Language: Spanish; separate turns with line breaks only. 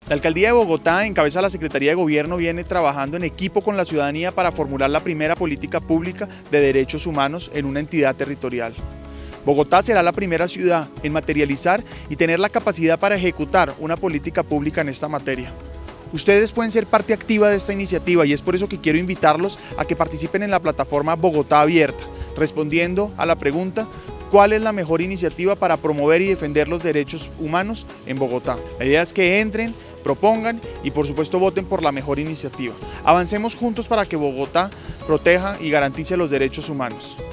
La Alcaldía de Bogotá, en cabeza de la Secretaría de Gobierno, viene trabajando en equipo con la ciudadanía para formular la primera política pública de derechos humanos en una entidad territorial. Bogotá será la primera ciudad en materializar y tener la capacidad para ejecutar una política pública en esta materia. Ustedes pueden ser parte activa de esta iniciativa y es por eso que quiero invitarlos a que participen en la plataforma Bogotá Abierta, respondiendo a la pregunta: ¿cuál es la mejor iniciativa para promover y defender los derechos humanos en Bogotá? La idea es que entren, propongan y por supuesto voten por la mejor iniciativa. Avancemos juntos para que Bogotá proteja y garantice los derechos humanos.